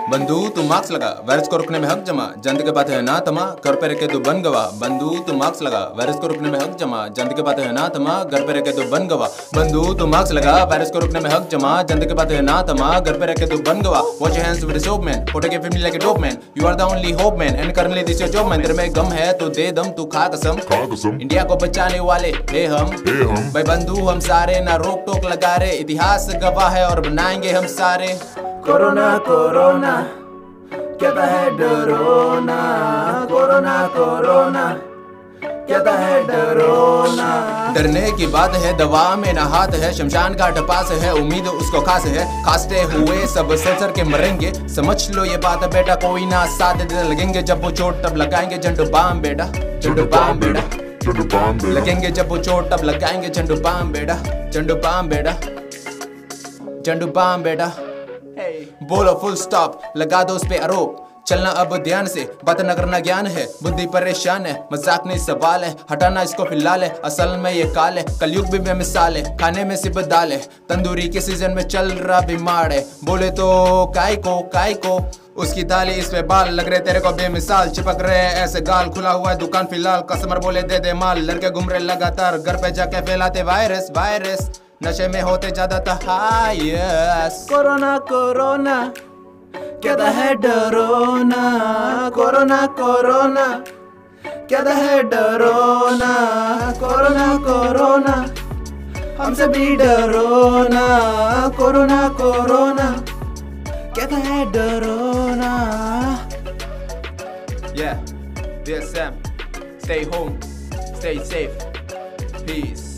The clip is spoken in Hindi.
बंधु तू मार्क्स लगा, वायरस को रोकने में हक जमा, जनता के बात है ना तमा, घर पे रह के तू बन गवा। बंधु तू मार्क्स लगा, वायरस को रोकने में हक जमा, जनता के बात है ना तमा, घर पे रह के तू बन गवा। बंधु तू मार्क्स लगा, वायरस को रोकने में हक जमा, जनता के बात है ना तमा, घर पे रह के तू बन गवा। Watch your hands with the soap man, photo के family like a dope man, you are the only hope man and currently this your job man. तेरे में गम है तो दे दम, तू खा कसम, इंडिया को बचाने वाले हे हम भाई बंधु हम सारे, ना रोक टोक लगा रहे, इतिहास गवाह है और बनाएंगे हम सारे। कोरोना कोरोना कहता है डरोना, कोरोना कोरोना कहता है डरोना। डरने की बात है, दवा में ना हाथ है, शमशान घाट पास है, उम्मीद उसको खास है, खांसते हुए सब सर के मरेंगे, समझ लो ये बात बेटा, कोई ना साथ दे लगेंगे जब वो चोट तब लगाएंगे झंडू बाम बेटा, झंडू बाम बेटा, लगेंगे जब वो चोट तब लगाएंगे झंडू बाम बेटा, झंडू बाम बेटा, झंडू बाम बेटा। बोलो फुल स्टॉप, लगा दो उस पे आरोप, चलना अब ध्यान से, बात न करना ज्ञान है, बुद्धि परेशान है, मजाक नहीं सवाल है, हटाना इसको फिलहाल है, असल में ये काल है, कलयुग भी बेमिसाल है, खाने में सिर्फ दाल है, तंदूरी के सीजन में चल रहा बीमार है, बोले तो काय को उसकी दाली इस पे बाल लग रहे तेरे को बेमिसाल, चिपक रहे ऐसे गाल, खुला हुआ है दुकान फिलहाल, कस्टमर बोले दे दे माल, लड़के घूम रहे लगातार, घर पे जाके फैलाते वायरस, नशे में होते ज्यादा हाईएस्ट। कोरोना कोरोना कहता है डरोना, कोरोना कोरोना कहता है डरोना, कोरोना कोरोना हमसे भी डरोना, कोरोना कोरोना कहता है डरोना। Yeah, dear Sam, stay home, stay safe, peace.